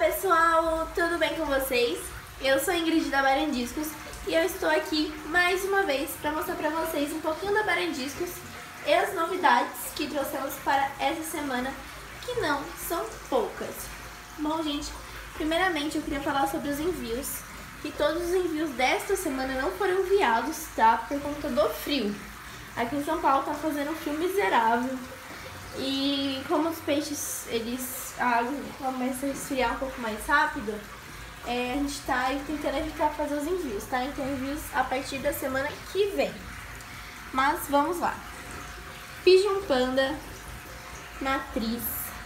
pessoal, tudo bem com vocês? Eu sou a Ingrid da Barandiscos e eu estou aqui mais uma vez para mostrar para vocês um pouquinho da Barandiscos e as novidades que trouxemos para essa semana, que não são poucas. Bom, gente, primeiramente eu queria falar sobre os envios, que todos os envios desta semana não foram enviados, tá? Por conta do frio. Aqui em São Paulo tá fazendo um frio miserável. E como os peixes, a água começa a esfriar um pouco mais rápido, a gente tá tentando evitar fazer os envios, tá? Então envios a partir da semana que vem. Mas vamos lá. Pigeon Panda, matriz.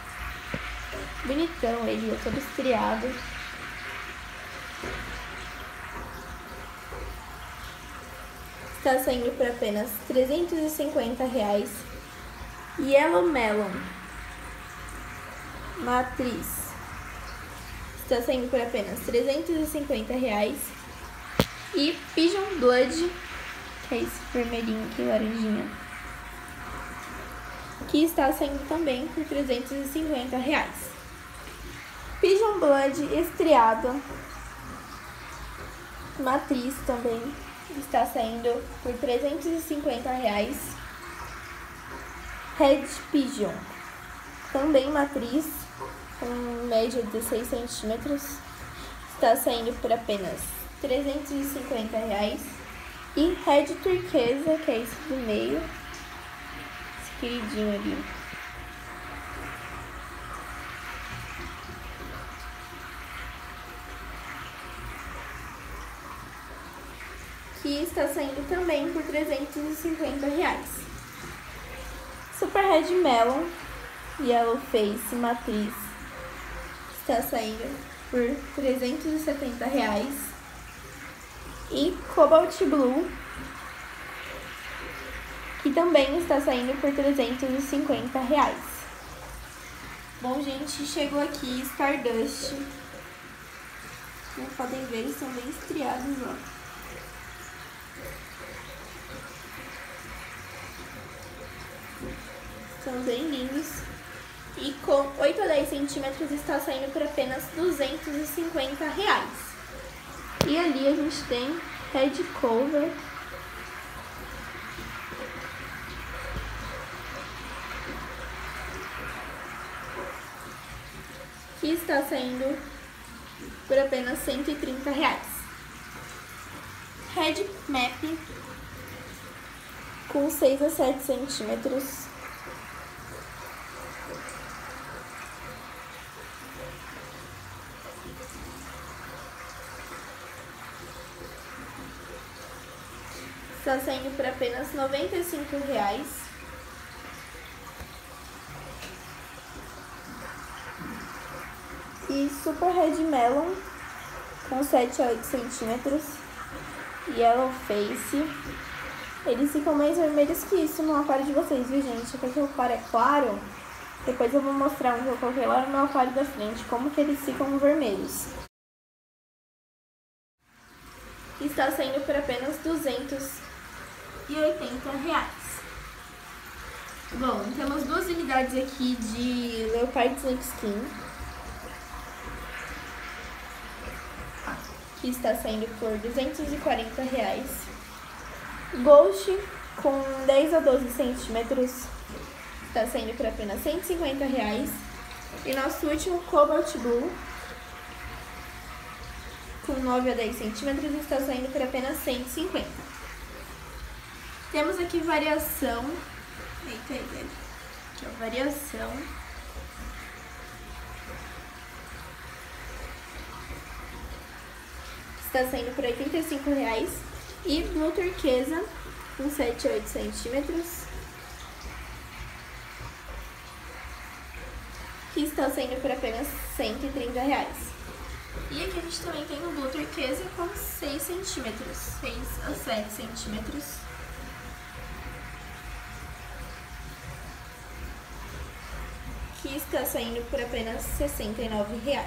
Bonitão ele, todo estriado. Está saindo por apenas R$350. Yellow Melon, matriz, está saindo por apenas R$350. E Pigeon Blood, que é esse vermelhinho aqui, laranjinha, que está saindo também por R$350. Pigeon Blood estriado, matriz também, está saindo por R$350. Red Pigeon, também matriz, com média de 16 centímetros, está saindo por apenas R$350. E Red Turquesa, que é esse do meio, esse queridinho ali, que está saindo também por R$350. Super Red Melon, Yellow Face, matriz, está saindo por R$370. E Cobalt Blue, que também está saindo por R$350. Bom, gente, chegou aqui Stardust. Como podem ver, eles são bem estriados, ó. São bem lindos. E com 8 a 10 centímetros está saindo por apenas R$250. E ali a gente tem Red Cover, que está saindo por apenas R$130. Red Map, com 6 a 7 centímetros. Está saindo por apenas R$95. E Super Red Melon, com 7 a 8 centímetros. Yellow Face. Eles ficam mais vermelhos que isso no aquário de vocês, viu, gente? Porque o aquário é claro. Depois eu vou mostrar um que eu coloquei lá no meu aquário da frente, como que eles ficam vermelhos. Está saindo por apenas R$280. Bom, temos duas unidades aqui de Leopard Snake Skin, que está saindo por R$240. Ghost, com 10 a 12 centímetros, está saindo por apenas R$150. E nosso último Cobalt Blue, com 9 a 10 centímetros, está saindo por apenas R$150. Temos aqui variação. Eita, aqui, ó, variação. Está saindo por R$85. E Blue Turquesa, com 7 a 8 centímetros, que está saindo por apenas R$130. E aqui a gente também tem o Blue Turquesa com 6 centímetros, 6 a 7 centímetros. Que está saindo por apenas R$69.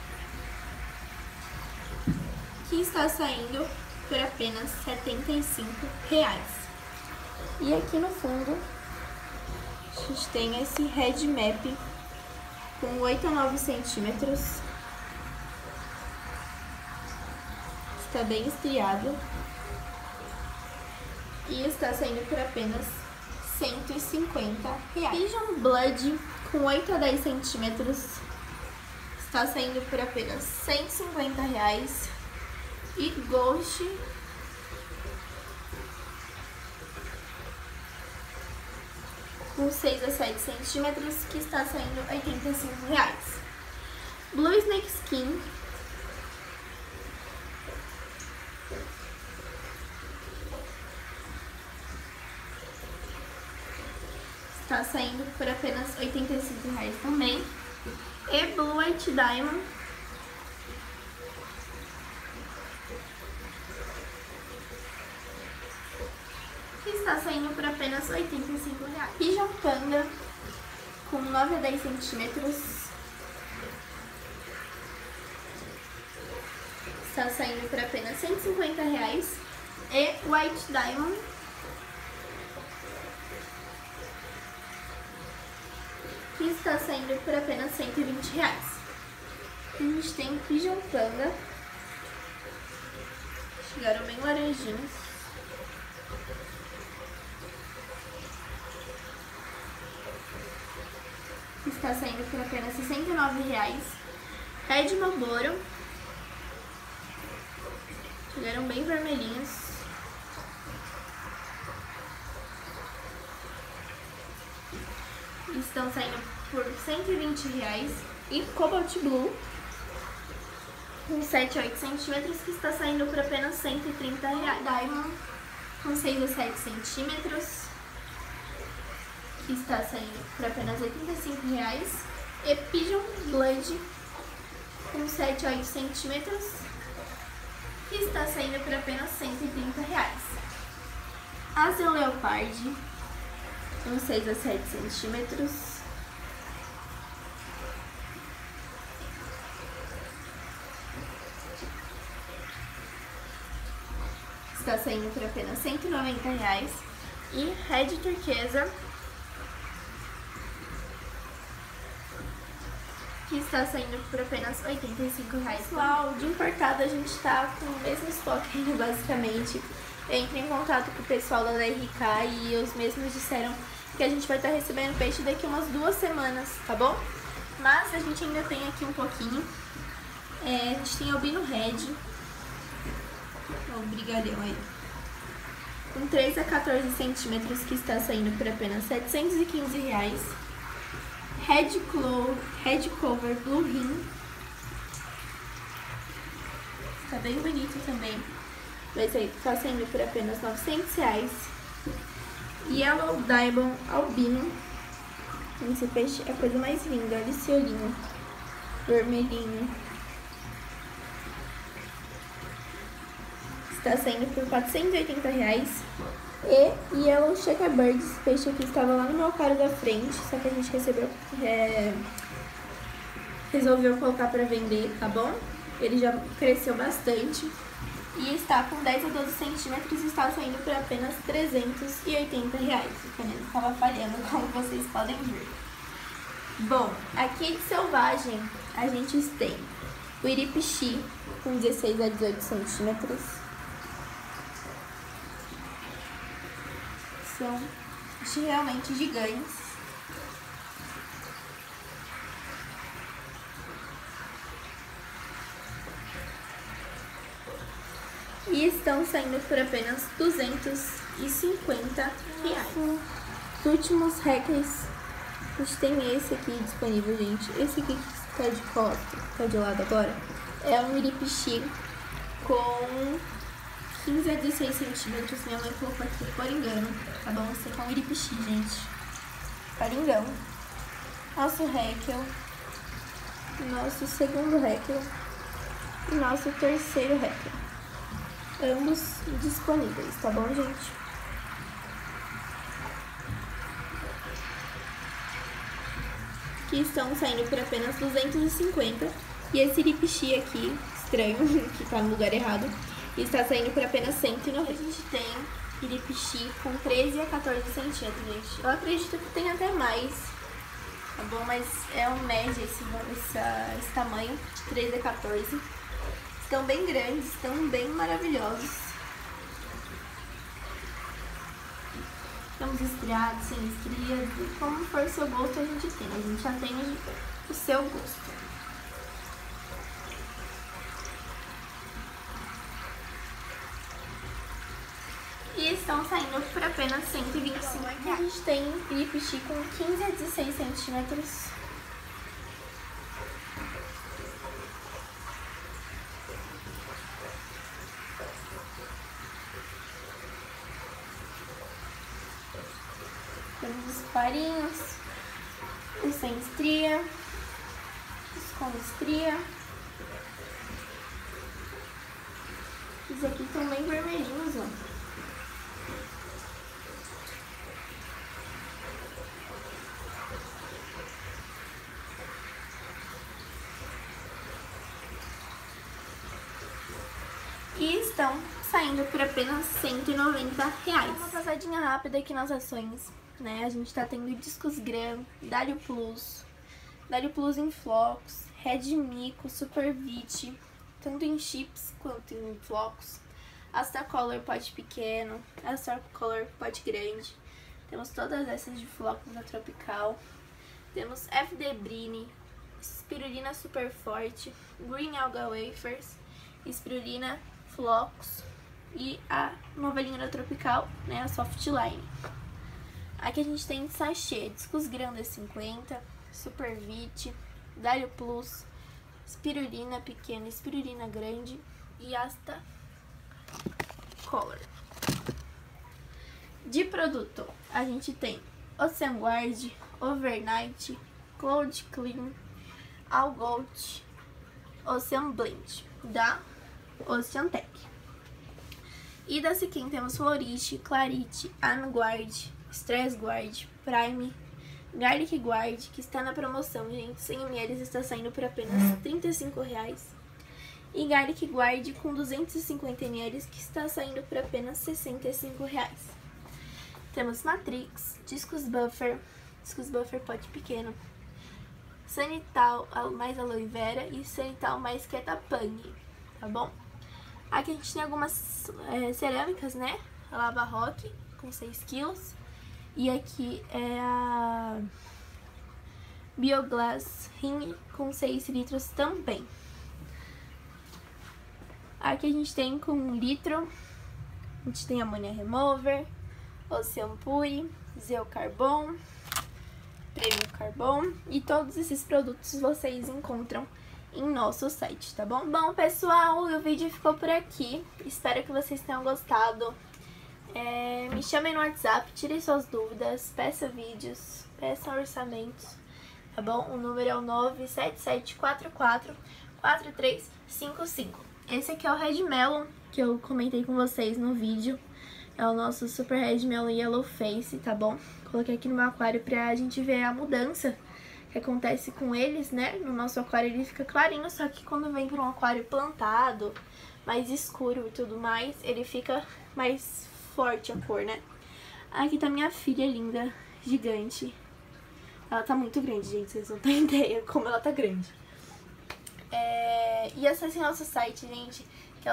Que está saindo por apenas R$75. E aqui no fundo a gente tem esse Red Map com 8 a 9 centímetros, está bem estriado. E está saindo por apenas R$150. Pigeon Blood com 8 a 10 centímetros está saindo por apenas R$150. E Ghost com 6 a 7 centímetros, que está saindo R$85. Blue Snake Skin está saindo por apenas R$85 também. E Blue White Diamond que está saindo por apenas R$85. Pigeon Panda com 9 a 10 centímetros está saindo por apenas R$150. E White Diamond que está saindo por apenas R$120. A gente tem Pigeon Panda, chegaram bem laranjinhos. Está saindo por apenas R$69. Red Marlboro, chegaram bem vermelhinhos. Estão saindo por R$120. E Cobalt Blue com 7 a 8 centímetros, que está saindo por apenas R$130. Diamond com 6 a 7 centímetros, que está saindo por apenas R$85. E Pigeon Blood com 7 a 8 centímetros, que está saindo por apenas R$130. Asa Leopard com 6 a 7 centímetros, está saindo por apenas R$190. E Red Turquesa, que está saindo por apenas R$85. Pessoal, de importado a gente está com o mesmo estoque ainda, basicamente. Eu entrei em contato com o pessoal da RK e os mesmos disseram que a gente vai estar recebendo peixe daqui umas 2 semanas, tá bom? Mas a gente ainda tem aqui um pouquinho. A gente tem albino red, o brigalhão aí, com 3 a 14 centímetros, que está saindo por apenas R$715. Red Cover Blue Ring, está bem bonito também, vai sair, está saindo por apenas R$900. Yellow Diamond Albino, esse peixe é a coisa mais linda, olha esse olhinho vermelhinho, está saindo por R$480. E Yellow Checkerbird, esse peixe aqui estava lá no meu aquário da frente, só que a gente resolveu colocar para vender, tá bom? Ele já cresceu bastante e está com 10 a 12 centímetros e está saindo por apenas R$380. O caneta estava falhando, como vocês podem ver. Bom, aqui de selvagem a gente tem o Iripixi com 16 a 18 centímetros. São realmente gigantes. E estão saindo por apenas R$250. Os últimos hackers, a gente tem esse aqui disponível, gente. Esse aqui que está de costa, está de lado agora, é um Iripixi com 15 a 16 centímetros. Minha mãe colocou aqui por engano, tá bom? Esse aqui é um Iripixi, gente. Por engano. Nosso Haeckel, nosso segundo Haeckel e nosso terceiro Haeckel. Ambos disponíveis, tá bom, gente? Que estão saindo por apenas R$250. E esse Iripixi aqui, estranho, que tá no lugar errado, está saindo por apenas R$190. A gente tem Iripixi com 13 a 14 centímetros, gente. Eu acredito que tem até mais, tá bom? Mas é um médio esse tamanho, 13 a 14. Estão bem grandes, estão bem maravilhosos. Estamos estriados, sem estria, como for o seu gosto a gente tem. A gente atende o seu gosto. E estão saindo por apenas R$125. A gente tem lipstick com 15 a 16 centímetros. Temos os clarinhos, os sem estria, os com estria. Esses aqui estão bem vermelhinhos, ó. E estão saindo por apenas R$190. Uma passadinha rápida aqui nas ações, né? A gente tá tendo Discos Gram, Dálio Plus em flocos, Red Mico, Super Vit, tanto em chips quanto em flocos, Astacolor pote pequeno, Astacolor pote grande. Temos todas essas de flocos da Tropical. Temos FD Brine, Spirulina Super Forte, Green Alga Wafers, Spirulina flocos e a nova linha da Tropical, né, a Softline. Aqui a gente tem sachê, Discos Grandes 50, Super Vit, Dálio Plus, Spirulina pequena, Spirulina grande e Asta Color. De produto, a gente tem Ocean Guard, Overnight, Cloud Clean, All Gold, Ocean Blend, da Ocean Tech. E da Siquem temos Floriste, Clarite, Anguard, Stress Guard, Prime, Garlic Guard, que está na promoção, gente. 100 ml está saindo por apenas R$35. E Garlic Guard com 250 ml, que está saindo por apenas R$65. Temos Matrix, Discos Buffer pote pequeno, Sanital mais aloe vera e Sanital mais Ketapang, tá bom? Aqui a gente tem algumas cerâmicas, né? A Lava Rock com 6 kg. E aqui é a Bioglass Ring com 6 litros também. Aqui a gente tem com 1 litro. A gente tem Ammonia Remover, Ocean Pure, Zeo Carbon, Premium Carbon. E todos esses produtos vocês encontram em nosso site, tá bom? Bom, pessoal, o vídeo ficou por aqui. Espero que vocês tenham gostado. Me chamem no WhatsApp, tirem suas dúvidas, peçam vídeos, peçam orçamentos, tá bom? O número é o 977444355. Esse aqui é o Red Melon, que eu comentei com vocês no vídeo. É o nosso Super Red Melon Yellow Face, tá bom? Coloquei aqui no meu aquário pra gente ver a mudança que acontece com eles, né? No nosso aquário ele fica clarinho, só que quando vem para um aquário plantado, mais escuro e tudo mais, ele fica mais forte a cor, né? Aqui tá minha filha linda, gigante. Ela tá muito grande, gente, vocês não têm ideia como ela tá grande. E acessem nosso site, gente, que é o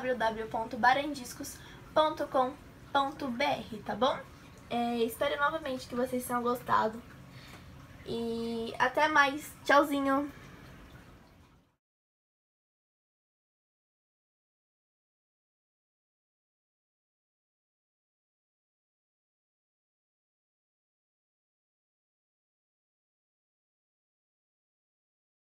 www.barandiscos.com.br, tá bom? Espero novamente que vocês tenham gostado. E até mais. Tchauzinho!